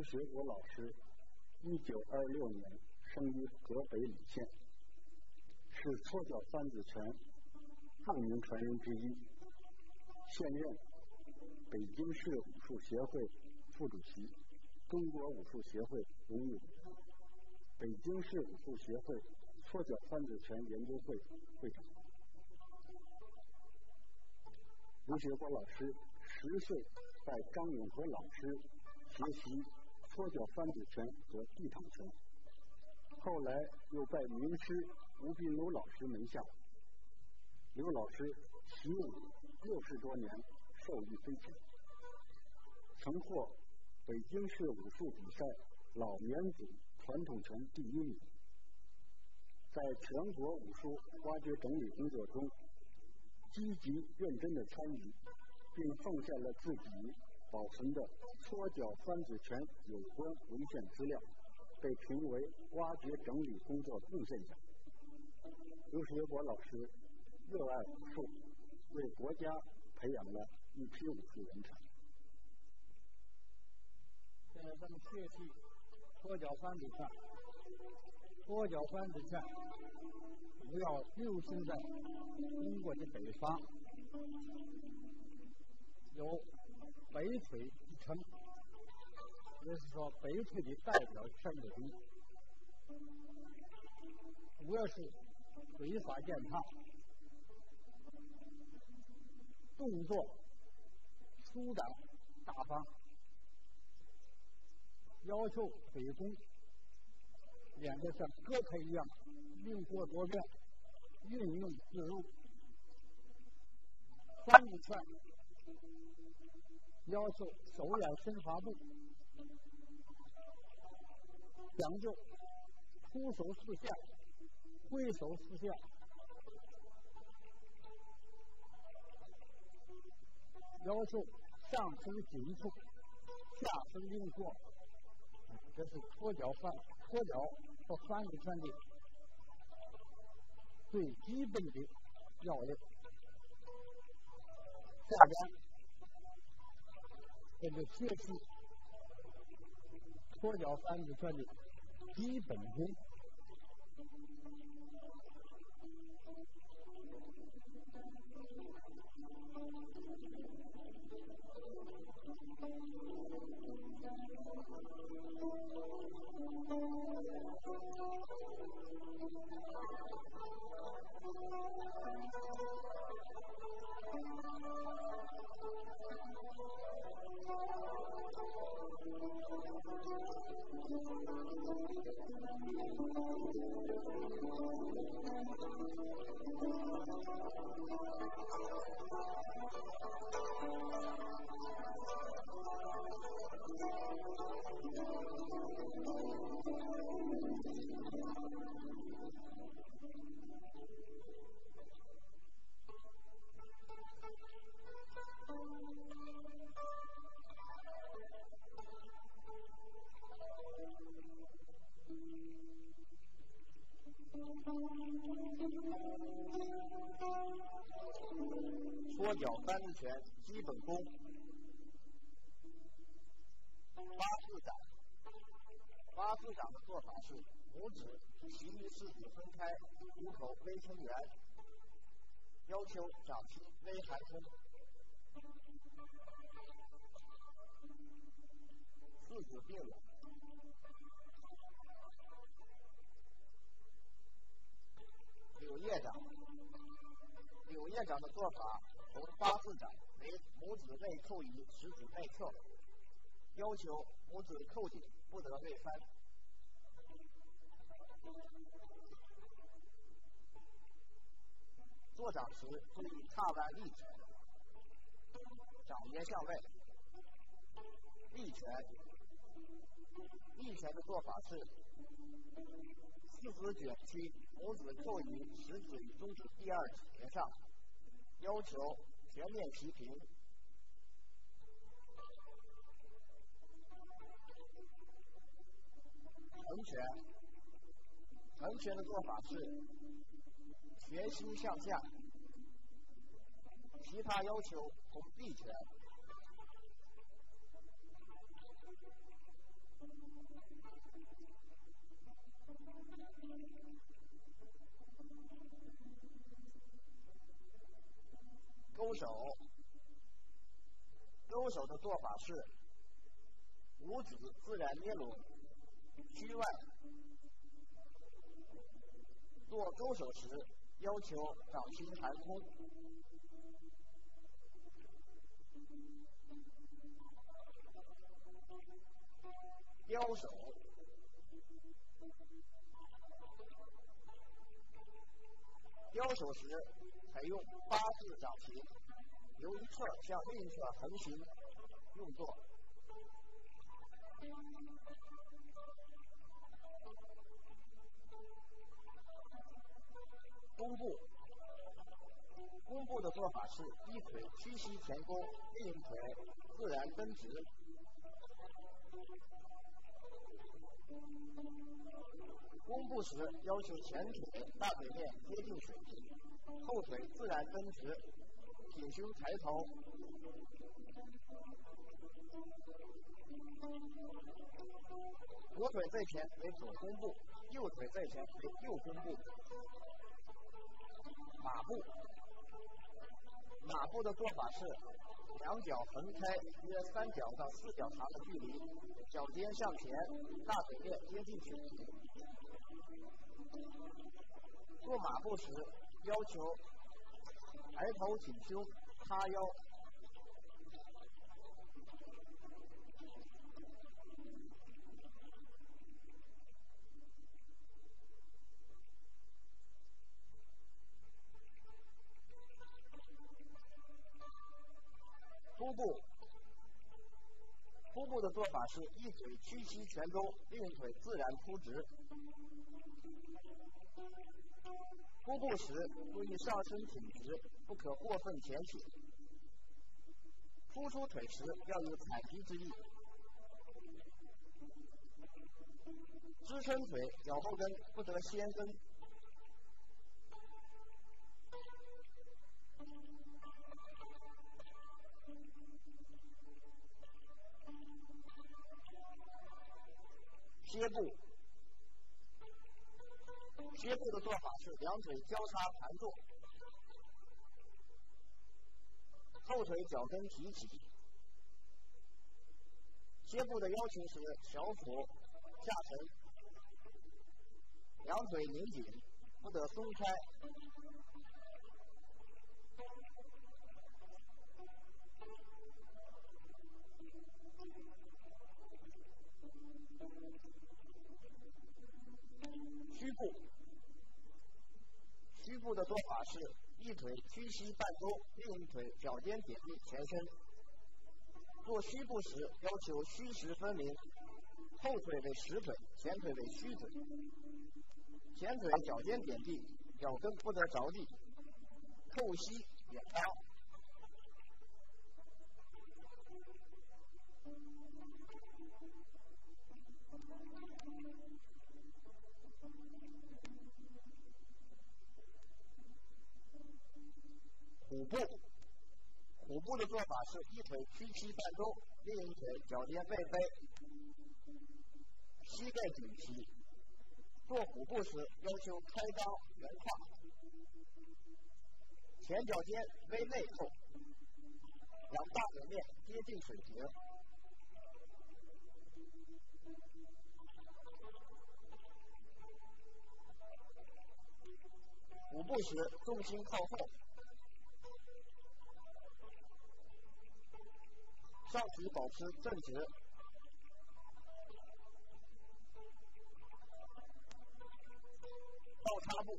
刘学国老师1926年生于河北礼县，是戳脚翻子拳著名传人之一，现任北京市武术协会副主席、中国武术协会荣誉委员、北京市武术协会戳脚翻子拳研究会会长。刘学国老师10岁拜张永和老师学习戳脚翻子拳和地躺拳，后来又拜名师吴斌楼老师门下。刘老师习武60多年，受益匪浅，曾获北京市武术比赛老年组传统拳第1名，在全国武术挖掘整理工作中积极认真的参与，并奉献了自己保存的戳脚翻子拳有关文献资料，被评为挖掘整理工作贡献奖。刘学国老师热爱武术，为国家培养了一批武术人才。 现在咱们学习戳脚翻子拳。戳脚翻子拳主要流行在中国的北方，有北腿之称，也是说北腿的代表拳之一，主要是挥法见长，动作舒展大方，要求腿功练得像鸽腿一样灵活多变，运用自如。翻子拳要求手眼身法步，讲究出手四下，挥手四下，要求上身紧促，下身灵活。这是戳脚和翻子拳的最基本的要领。下边跟着学习戳脚翻子拳的基本功。 戳脚翻子拳基本功：八字掌。八字掌的做法是拇指其余四指分开，虎口微撑圆，要求掌心微含空。四指并拢。柳叶掌。柳叶掌的做法从八字掌为拇指内扣移，食指内侧，要求拇指扣紧不得内翻。做掌时注意踏腕力拳，掌沿向外。力拳，力拳的做法是四指卷曲，拇指扣于食指与中指第二指节上，要求全面齐平。横拳，横拳的做法是全心向下，其他要求同臂拳。 勾手的做法是五指自然捏拢虚外。做勾手时要求掌心含空。雕手。雕手时采用八字掌形，由一侧向另一侧横行用作。弓步的做法是一腿屈膝前弓，另一腿自然蹬直。弓步时要求前腿大腿面接近水平，后腿自然蹬直，挺胸抬头。左腿在前为左弓步，右腿在前为右弓步。马步的做法是两脚横开约3脚到4脚长的距离，脚尖向前，大腿面接近水平。做马步时要求抬头挺胸，叉腰。扑步的做法是一腿屈膝前弓，另一腿自然扑直。扑步时注意上身挺直，不可过分前倾。扑出腿时要有踩踢之意。支撑腿脚后跟不得先跟。歇步的做法是两腿交叉盘坐，后腿脚跟提起。歇步的要求是小腹下沉，两腿拧紧，不得松开。虚步的做法是一腿屈膝半弓，另一腿脚尖点地前伸。做虚步时要求虚实分明，后腿为实腿，前腿为虚腿。前腿脚尖点地，脚跟不得着地，扣膝点裆。虎步的做法是一腿屈膝半弓，另一腿脚尖背飞，膝盖紧提。做虎步时要求开裆圆胯，前脚尖微内扣，两大腿面接近水平。虎步时重心靠后，上体保持正直。倒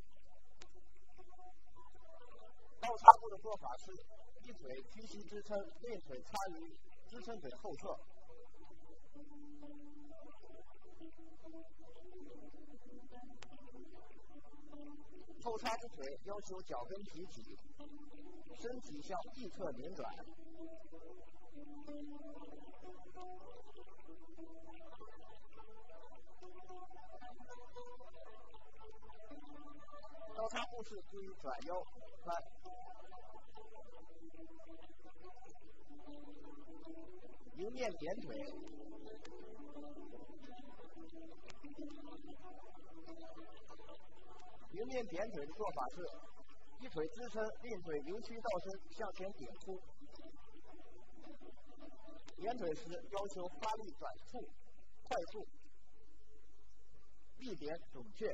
插步的做法是一腿屈膝支撑，另一腿插于支撑腿后侧。后插之腿要求脚跟提起，身体向一侧拧转。倒插步是注意转腰翻。迎面点腿， 迎面点腿的做法是一腿支撑，另腿由屈到伸向前点出。点腿时要求发力短促、快速，力点准确。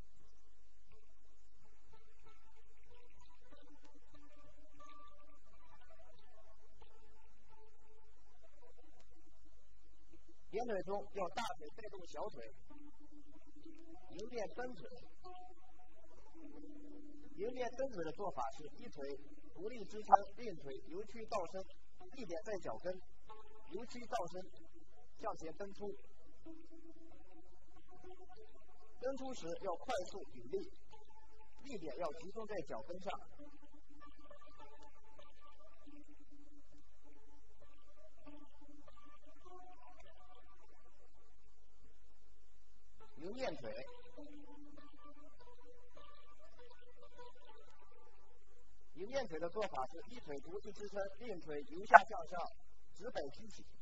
点腿中要大腿带动小腿，迎面蹬腿。迎面蹬腿的做法是一腿独立支撑，另腿由屈到伸，力点在脚跟，由屈到伸向前蹬出。蹬出时要快速有力，力点要集中在脚跟上。迎面腿。迎面腿的做法是一腿独立支撑，另腿由下向上直北踢起。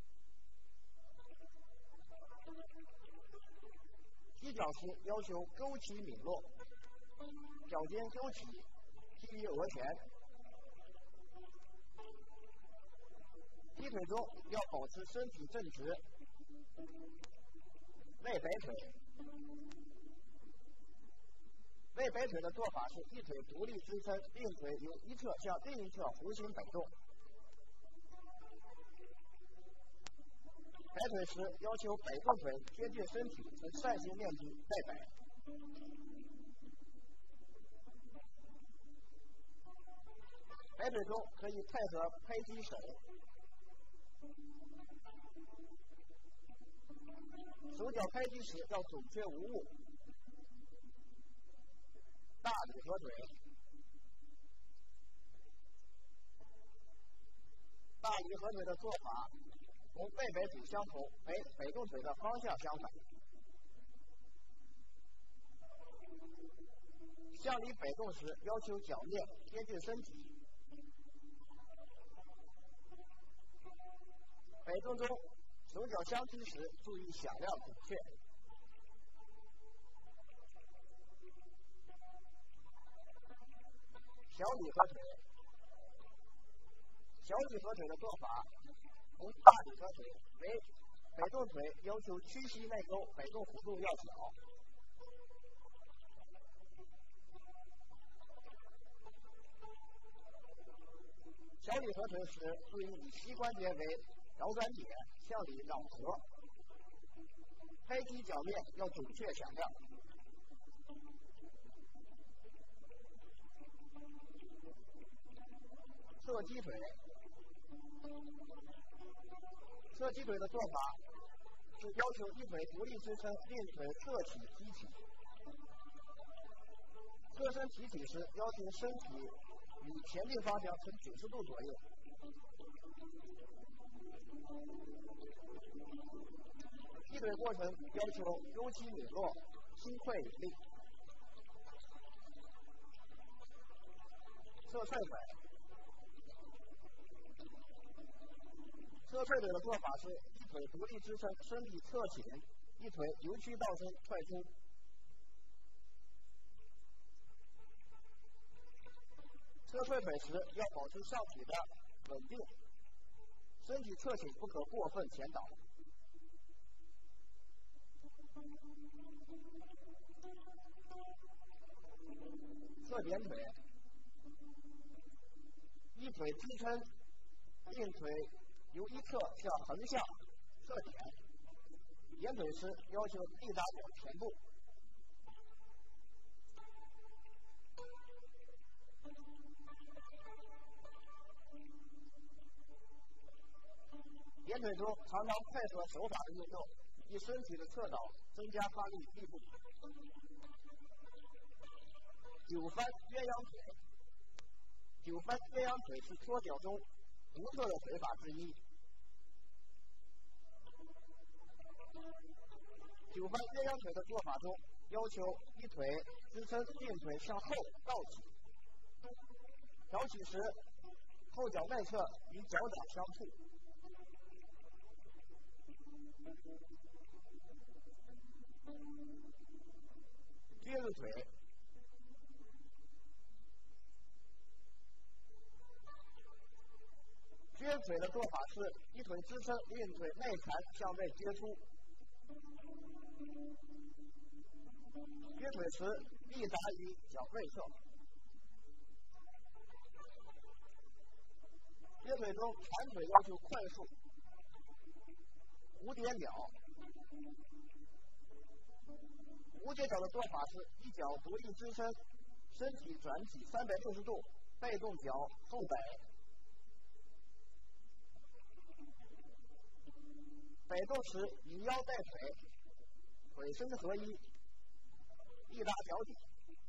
踢脚时要求勾起抿落，脚尖勾起，踢于额前。踢腿中要保持身体正直，内北腿。内北腿的做法是一腿独立支撑，另腿由一侧向另一侧弧形摆动。摆腿时要求摆动腿贴近身体，呈扇形面积再摆。摆腿中可以配合拍击手，手脚拍击时要准确无误。大礼合腿，大礼合腿的做法同背摆腿相同，摆动腿的方向相反。向里摆动时要求脚面贴近身体。摆动中手脚相踢时注意响亮准确。小礼合腿，小礼合腿的做法同大礼合腿为摆动腿要求屈膝内勾，摆动幅度要小。小礼合腿时注意以膝关节为摇转点，向里绕合，拍击脚面要准确响亮。侧击腿，侧击腿的做法是要求一腿独立支撑，另腿侧起踢起。侧身提起时要求身体与前进方向呈90度左右。踢腿过程要求勾起抿落，心快有力。侧踹腿，侧踹腿的做法是一腿独立支撑，身体侧倾，一腿由屈到伸踹出。侧踹腿时要保持上体的稳定，身体侧倾不可过分前倒。侧点腿，一腿支撑，另腿由一侧向横向侧点。点腿时要求力打脚前部。点腿中常常配合手法的运动，以身体的侧倒增加发力力度。九翻鸳鸯腿，九翻鸳鸯腿是戳脚中独特的腿法之一。九翻鸳鸯腿的做法中要求一腿支撑，另腿向后倒起，挑起时后脚内侧与脚掌相触。 撅着腿，撅腿的做法是一腿支撑，另一腿内缠向内撅出。撅腿时力达于脚内侧。撅腿中缠腿要求快速，无点脚。无截脚的做法是一脚独立支撑，身体转体360度，被动脚后摆。摆动时以腰带腿，腿身合一，力达脚底。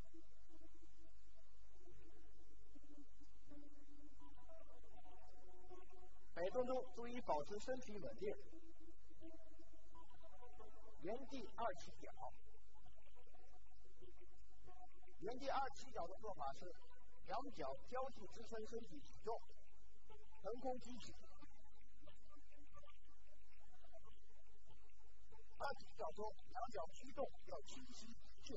摆动中注意保持身体稳定，原地2起脚。原地2起脚的做法是两脚交替支撑身体体重，腾空举起。2起脚中两脚驱动要清晰明确，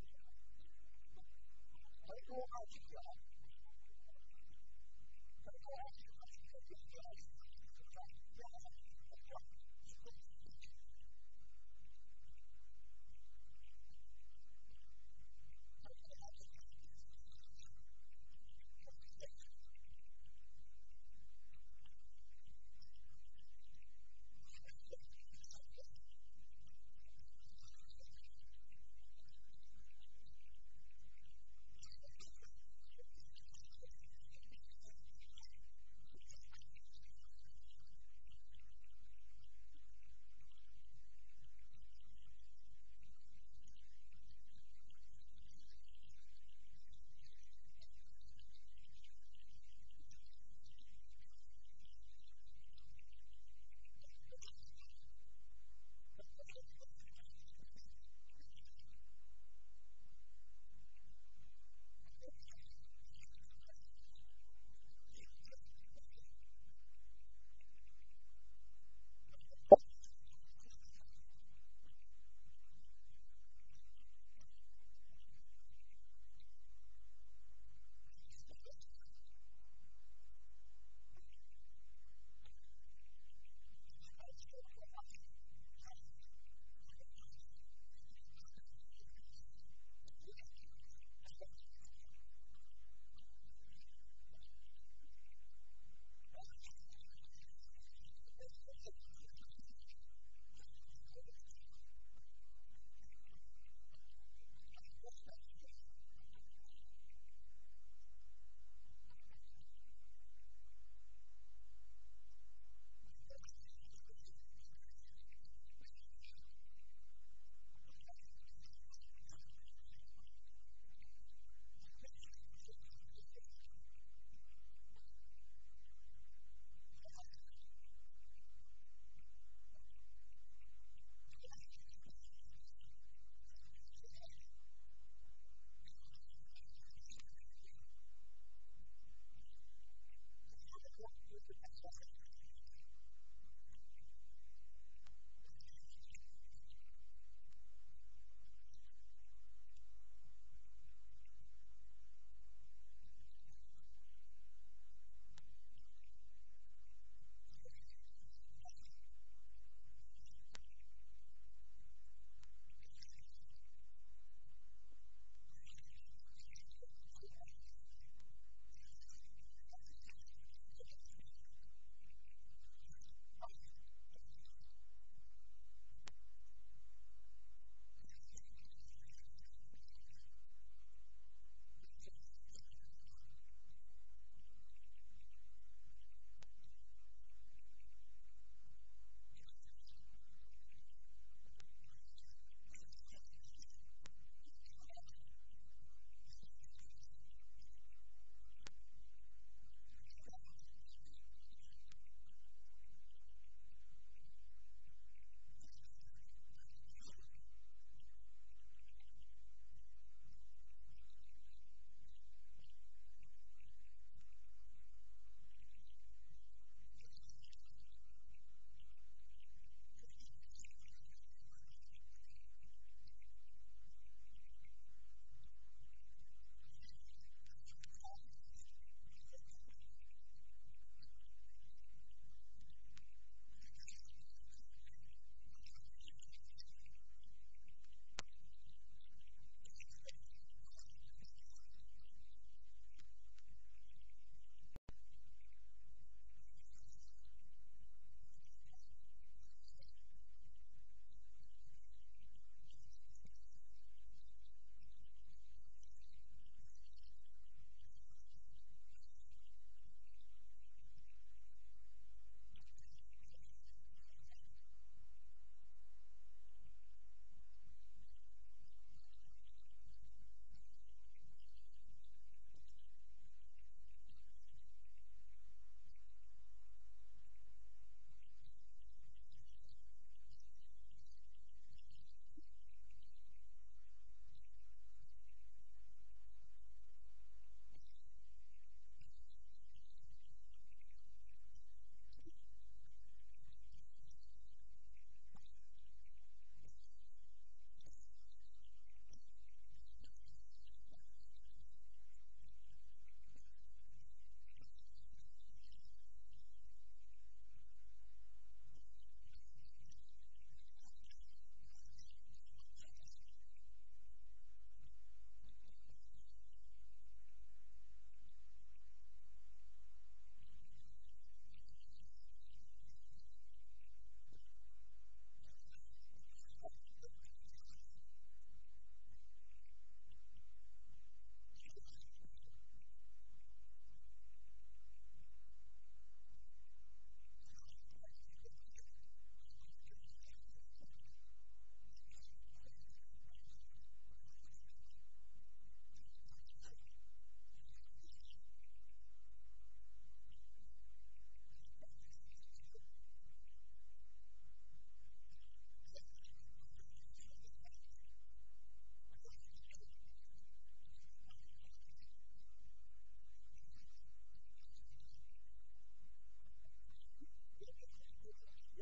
腾空2起脚。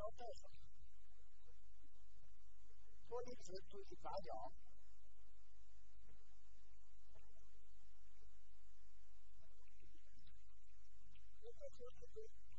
带手，脱离时注意打脚。这个就是